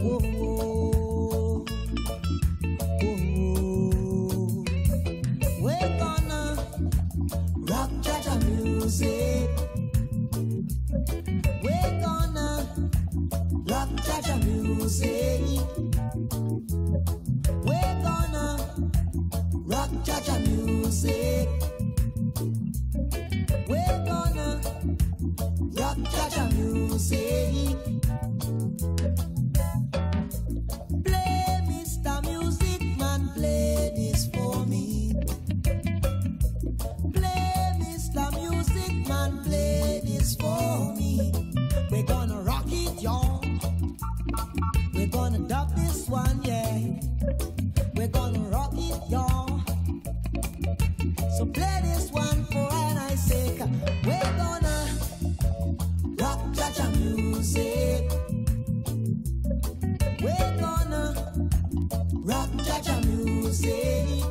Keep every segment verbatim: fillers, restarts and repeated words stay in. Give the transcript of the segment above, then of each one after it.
Oh, oh, we're gonna rock cha-cha music. We're gonna rock cha-cha music. We're gonna rock cha-cha music. We're gonna rock cha-cha music. Play, Mister Music Man, play this for me. Play, Mister Music Man, play this for me. We're gonna rock it, y'all. We're gonna dub this one, yeah. We're gonna rock it, y'all. So play this one for an I sake. We're gonna rock cha-cha music. We're gonna rock cha-cha music.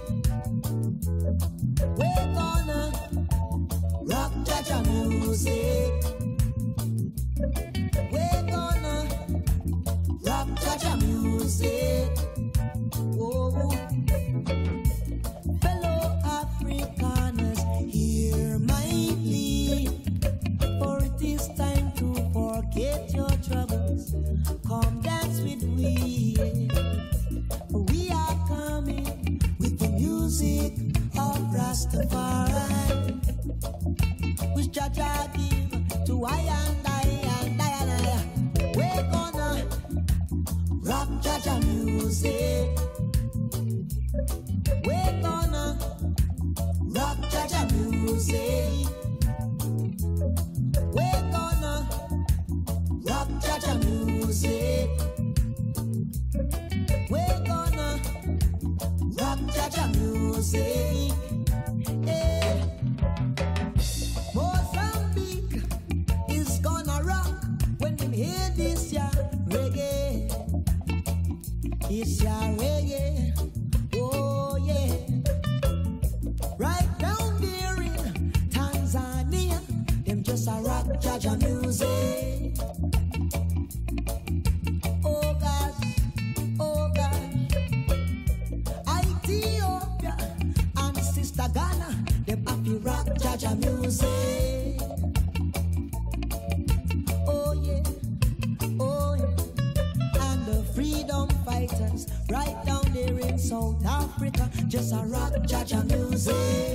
We're gonna rock cha-cha music. We're gonna rock cha-cha music. Oh, fellow Afrikaners, hear my plea. For it is time to forget your troubles. Come dance with me. We are coming with the music of Rastafari, which Jah Jah give to I and I and I and I. We're gonna rock cha-cha music. We're gonna rock cha-cha music. We're gonna rock cha-cha music. We're gonna rock cha-cha music. Hey. Mozambique is gonna rock when they hear this ya reggae. It's ya reggae. Oh yeah. Right down there in Tanzania, them just a rock cha-cha music. Oh gosh, oh gosh. Ethiopia and Sister Ghana, them happy rock cha-cha music. Oh yeah, oh yeah. And the freedom fighters right down there in South Africa, just a rock cha-cha music.